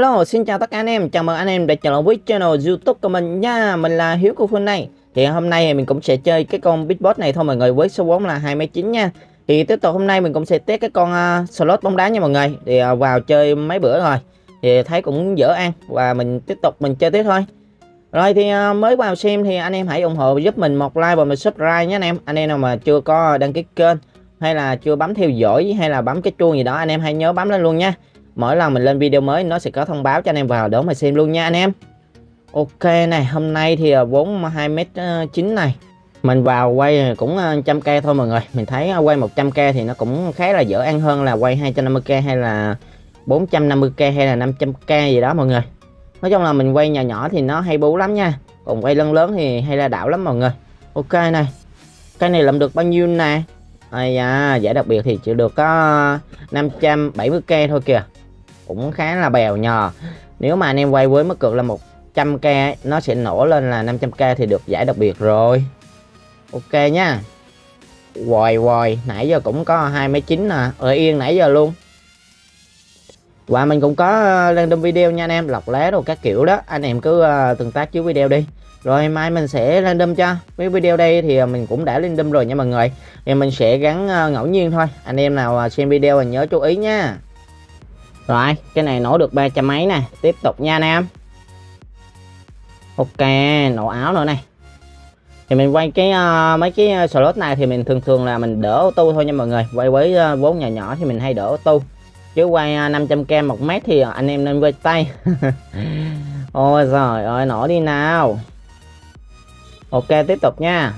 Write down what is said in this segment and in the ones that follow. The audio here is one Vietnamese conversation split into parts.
Hello, xin chào tất cả anh em, chào mừng anh em đã trở lại với channel YouTube của mình nha. Mình là Hiếu của Phương đây. Thì hôm nay mình cũng sẽ chơi cái con Big Boss này thôi mọi người, với số vốn là 29 nha. Thì tiếp tục hôm nay mình cũng sẽ test cái con slot bóng đá nha mọi người. Thì vào chơi mấy bữa rồi thì thấy cũng dở ăn và mình tiếp tục mình chơi tiếp thôi. Rồi thì mới vào xem thì anh em hãy ủng hộ giúp mình một like và một subscribe nhé anh em. Anh em nào mà chưa có đăng ký kênh hay là chưa bấm theo dõi hay là bấm cái chuông gì đó, anh em hãy nhớ bấm lên luôn nha. Mỗi lần mình lên video mới nó sẽ có thông báo cho anh em vào đó mà xem luôn nha anh em. Ok này, hôm nay thì vốn 2m9 này mình vào quay cũng 100k thôi mọi người. Mình thấy quay 100k thì nó cũng khá là dở ăn hơn là quay 250k hay là 450k hay là 500k gì đó mọi người. Nói chung là mình quay nhỏ nhỏ thì nó hay bú lắm nha, còn quay lớn lớn thì hay là đảo lắm mọi người. Ok này, cái này làm được bao nhiêu nè? Ây da, giải đặc biệt thì chỉ được có 570k thôi kìa, cũng khá là bèo nhờ. Nếu mà anh em quay với mức cược là 100k nó sẽ nổ lên là 500k thì được giải đặc biệt rồi. Ok nha. Vòi nãy giờ cũng có 2m9 nè, ở yên nãy giờ luôn. Và mình cũng có random video nha anh em, lọc lá đồ các kiểu đó, anh em cứ tương tác dưới video đi. Rồi mai mình sẽ random cho. Với video đây thì mình cũng đã random rồi nha mọi người. Thì mình sẽ gắn ngẫu nhiên thôi. Anh em nào xem video thì nhớ chú ý nha. Rồi, cái này nổ được 300 mấy nè. Tiếp tục nha anh em. Ok, nổ áo nữa này. Thì mình quay cái mấy cái slot này thì mình thường là mình đỡ auto thôi nha mọi người. Quay với vốn nhỏ nhỏ thì mình hay đỡ auto. Chứ quay 500k 1m thì anh em nên quay tay. Ôi giời ơi, nổ đi nào. Ok, tiếp tục nha.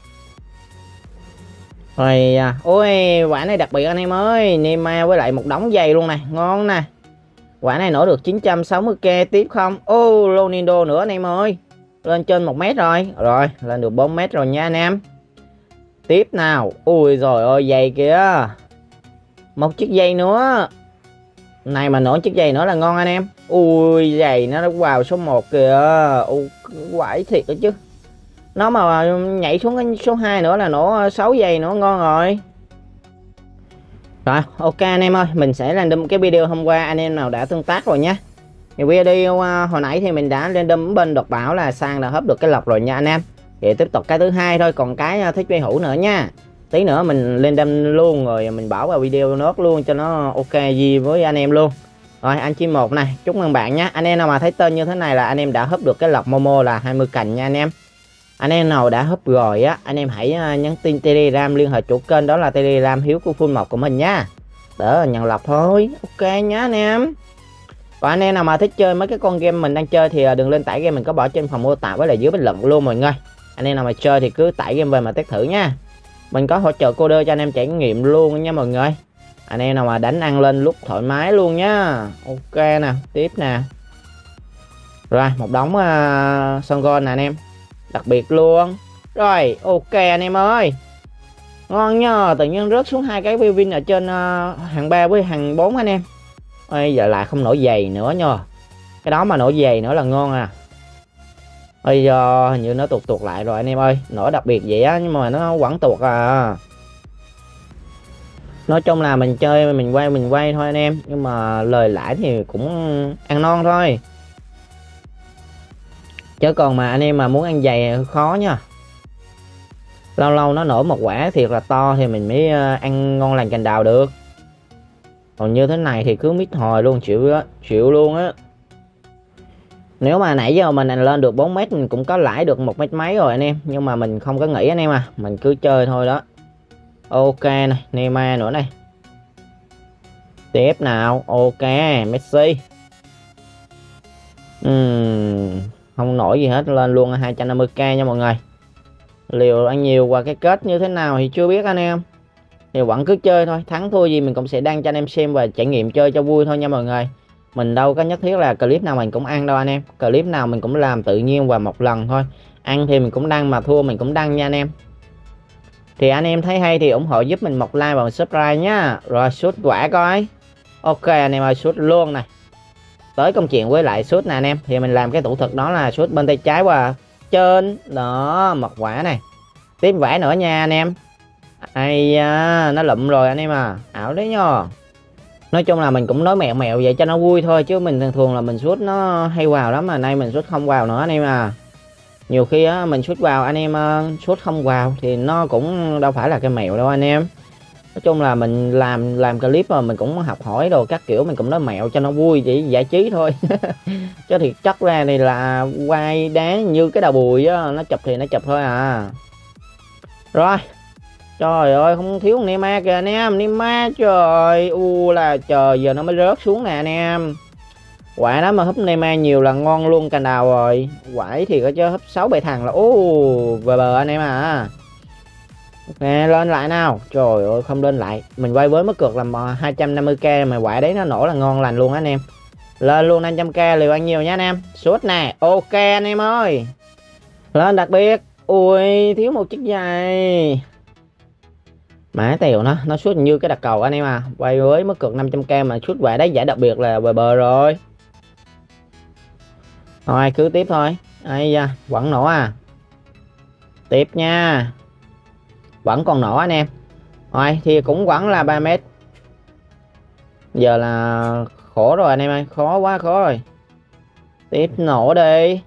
Rồi, ôi quả này đặc biệt anh em ơi, Neymar với lại một đống giày luôn này, ngon nè. Quả này nổ được 960k tiếp không? Ô, Ronaldo nữa anh em ơi. Lên trên 1m rồi. Rồi, lên được 4m rồi nha anh em. Tiếp nào. Ui rồi ơi, giày kìa. Một chiếc giày nữa. Này mà nổ chiếc giày nữa là ngon anh em. Ui, giày nó đã vào số 1 kìa. Quải thiệt đó chứ. Nó mà nhảy xuống cái số 2 nữa là nổ 6 giây nữa, ngon rồi. Rồi, ok anh em ơi, mình sẽ random cái video hôm qua anh em nào đã tương tác rồi nhé. Thì video hồi nãy thì mình đã random bên đột bảo là Sang đã hấp được cái lọc rồi nha anh em. Thì tiếp tục cái thứ hai thôi, còn cái thích bay hữu nữa nha. Tí nữa mình random luôn rồi mình bảo vào video nốt luôn cho nó ok gì với anh em luôn. Rồi anh chim 1 này, chúc mừng bạn nhé. Anh em nào mà thấy tên như thế này là anh em đã hấp được cái lọc Momo là 20 cành nha anh em. Anh em nào đã húp rồi á, anh em hãy nhắn tin Telegram liên hệ chủ kênh, đó là Telegram Hiếu của Full 1 của mình nha. Đỡ nhận lọc thôi. Ok nhá anh em. Còn anh em nào mà thích chơi mấy cái con game mình đang chơi thì đừng lên tải game, mình có bỏ trên phần mô tả với lại dưới bình luận luôn mọi người. Anh em nào mà chơi thì cứ tải game về mà test thử nha. Mình có hỗ trợ coder cho anh em trải nghiệm luôn nha mọi người. Anh em nào mà đánh ăn lên lúc thoải mái luôn nhá. Ok nè, tiếp nè. Rồi, một đống son gold nè anh em. Đặc biệt luôn. Rồi, ok anh em ơi. Ngon nha, tự nhiên rớt xuống 2 cái win ở trên hàng 3 với hàng 4 anh em. Ôi giờ lại không nổ giày nữa nha. Cái đó mà nổ giày nữa là ngon à. Bây giờ hình như nó tuột lại rồi anh em ơi. Nổ đặc biệt vậy á, nhưng mà nó vẫn tuột à. Nói chung là mình chơi mình quay thôi anh em, nhưng mà lời lãi thì cũng ăn non thôi. Chứ còn mà anh em mà muốn ăn dày khó nha. Lâu lâu nó nổi một quả thiệt là to thì mình mới ăn ngon lành cành đào được. Còn như thế này thì cứ mít hồi luôn, chịu luôn á. Nếu mà nãy giờ mình lên được 4m mình cũng có lãi được 1m mấy rồi anh em. Nhưng mà mình không có nghĩ anh em à, mình cứ chơi thôi đó. Ok này, Neymar nữa này. Tiếp nào, ok, Messi. Không nổi gì hết, lên luôn 250k nha mọi người. Liều ăn nhiều qua cái kết như thế nào thì chưa biết anh em. Thì vẫn cứ chơi thôi, thắng thua gì mình cũng sẽ đăng cho anh em xem và trải nghiệm chơi cho vui thôi nha mọi người. Mình đâu có nhất thiết là clip nào mình cũng ăn đâu anh em. Clip nào mình cũng làm tự nhiên và một lần thôi. Ăn thì mình cũng đăng mà thua mình cũng đăng nha anh em. Thì anh em thấy hay thì ủng hộ giúp mình một like và một subscribe nhá. Rồi shoot quả coi. Ok anh em ơi, shoot luôn này. Tới công chuyện với lại shoot nè anh em. Thì mình làm cái thủ thuật đó là shoot bên tay trái qua trên. Đó, một quả này. Tiếp vải nữa nha anh em. Ai da, nó lụm rồi anh em à. Ảo đấy nha. Nói chung là mình cũng nói mẹo mẹo vậy cho nó vui thôi, chứ mình thường thường là mình shoot nó hay vào lắm, mà nay mình shoot không vào nữa anh em à. Nhiều khi á mình shoot vào anh em shoot không vào thì nó cũng đâu phải là cái mẹo đâu anh em. Nói chung là mình làm clip mà mình cũng học hỏi đồ các kiểu, mình cũng nói mẹo cho nó vui, chỉ giải trí thôi. Chứ thiệt chất ra này là quay đá như cái đầu bùi á, nó chụp thì nó chụp thôi à. Rồi, trời ơi không thiếu Neymar kìa anh em, Neymar trời là trời, giờ nó mới rớt xuống nè anh em. Quả đó mà húp Neymar nhiều là ngon luôn cành đào rồi. Quải thì có chứ húp 6-7 thằng là về bờ anh em à. Nè lên lại nào. Trời ơi không lên lại. Mình quay với mức cược là 250k mà quả đấy nó nổ là ngon lành luôn anh em. Lên luôn 500k liều ăn nhiều nha anh em. Suốt nè. Ok anh em ơi. Lên đặc biệt. Ui thiếu một chiếc giày. Mã tèo nó suốt như cái đặc cầu anh em à. Quay với mức cược 500k mà suốt quả đấy giải đặc biệt là về bờ rồi. Thôi cứ tiếp thôi. Ai da vẫn nổ à. Tiếp nha. Vẫn còn nổ anh em. Rồi thì cũng vẫn là 3 mét. Giờ là khổ rồi anh em ơi, khó quá khó rồi. Tiếp nổ đi.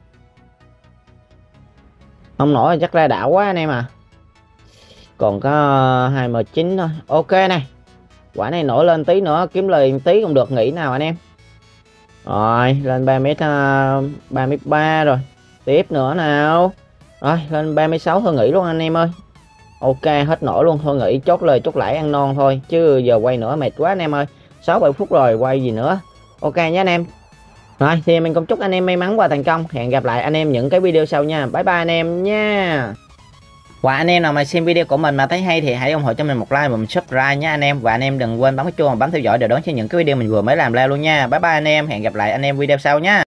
Không nổ thì chắc ra đảo quá anh em à. Còn có 2m9 thôi. Ok này. Quả này nổi lên tí nữa kiếm lời tí cũng được, nghỉ nào anh em. Rồi lên 3m3 rồi. Tiếp nữa nào. Rồi lên 36 thôi nghỉ luôn anh em ơi. Ok hết nổi luôn, thôi nghỉ chốt lời chốt lãi ăn non thôi, chứ giờ quay nữa mệt quá anh em ơi. 6-7 phút rồi quay gì nữa. Ok nhé anh em. Rồi thì mình cũng chúc anh em may mắn và thành công. Hẹn gặp lại anh em những cái video sau nha. Bye bye anh em nha. Và anh em nào mà xem video của mình mà thấy hay thì hãy ủng hộ cho mình một like và một subscribe nha anh em. Và anh em đừng quên bấm cái chuông và bấm theo dõi để đón xem những cái video mình vừa mới làm ra luôn nha. Bye bye anh em, hẹn gặp lại anh em video sau nha.